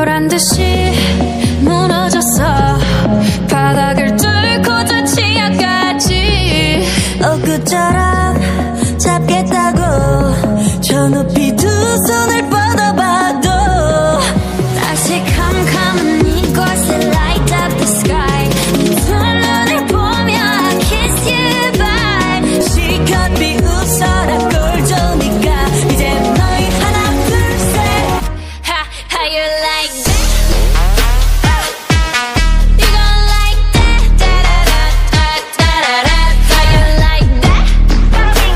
보란듯이 무너졌어. 바닥을 뚫고 저 지하까지 엊그처럼 잡겠다고 저 높이 두 손을 뻗어봐도 다시 캄캄한 이곳에 light up the sky. 두 눈을 보며 I kiss you bye. 실컷 비웃어라 꼴 좋으니까 이제 너희 하나 둘셋 How you like that? You gon' like that? Da-da-da-da-da-da-da. How you like that? How you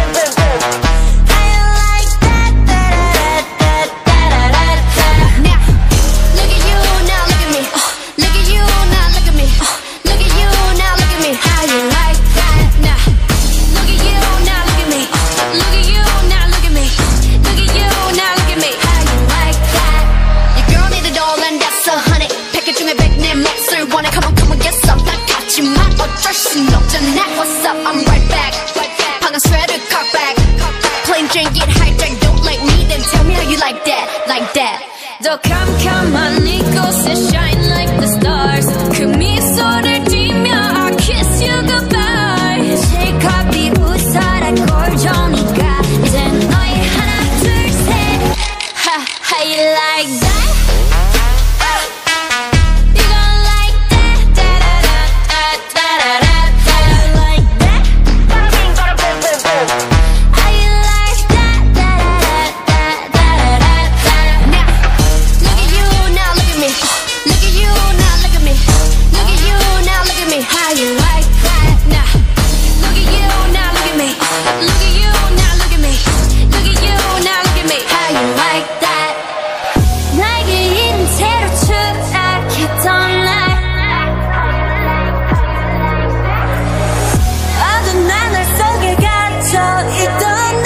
like that? Da-da-da-da-da-da-da. Now, look at you, now look at me. Look at you, now look at me. Look at you, now look at me. How you like that? Now, look at you, now look at me. Look at you, now look at me. Look at you, now look at me. How you like that? Your girl need a doll and that's $100. 패킷 중에 100 내 몫을 원해. Come on, get some. 나 같지만 어쩔 순 없잖아. What's up? I'm right back. 방금 sweater cock back. Plain Jane get hijacked. Don't like me, then tell me how you like that. Like that. 더 캄캄한 이곳에 shine like the stars. 그 미소를 띠며 I kiss you goodbye. 실컷 비웃어라 꼴 좋으니까 이제 너희 하나 둘셋 How you like that? You gon' like that? Da-da-da-da-da-da-da. How you like that? How you like that? Da-da-da-da-da-da-da. Now, look at you, now look at me. Look at you, now look at me. Look at you, now look at me. How you like that? Now, look at you, now look at me. Look at you, now look at me. Look at you, now look at me. How you like that? 나에게 있는 채로 추락했던 날 어두운 하늘 속에 갇혀있던 날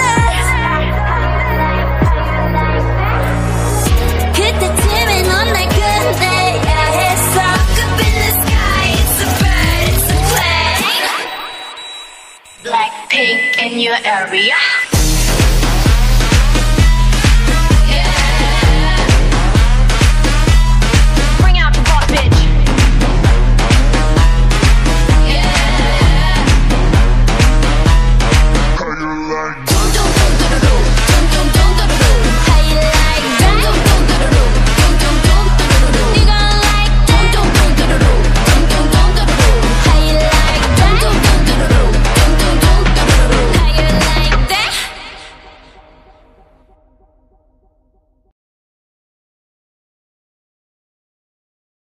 그때쯤에 넌 날 끝내야 했어. Up in the sky, it's a bird, it's a plane. Blackpink in your area.